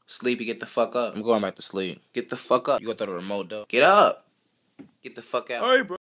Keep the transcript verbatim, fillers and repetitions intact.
Sleepy, get the fuck up. I'm going back to sleep. Get the fuck up. You gonna throw the remote though? Get up. Get the fuck out. Alright, bro.